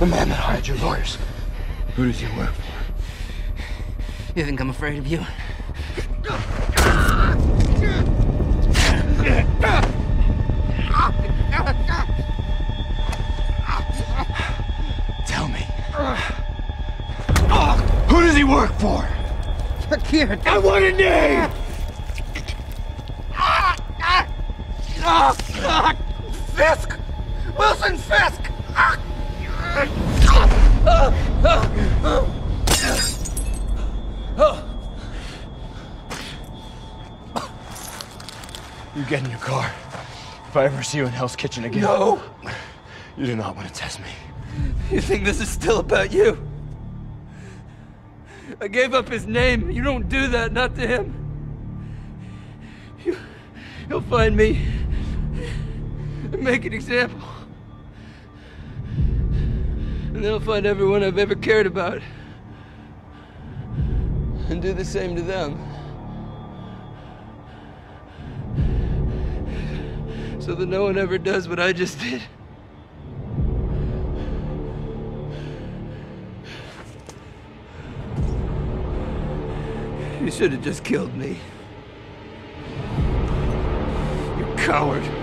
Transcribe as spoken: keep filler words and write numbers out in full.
The man that hired your lawyers. Who does he work for? You think I'm afraid of you? Tell me. Who does he work for? Here. I want a name! Fisk! Wilson Fisk! You get in your car. If I ever see you in Hell's Kitchen again... No! You do not want to test me. You think this is still about you? I gave up his name. You don't do that, not to him. You, he'll find me and make an example. And then he'll find everyone I've ever cared about and do the same to them. So that no one ever does what I just did. You should have just killed me. You coward.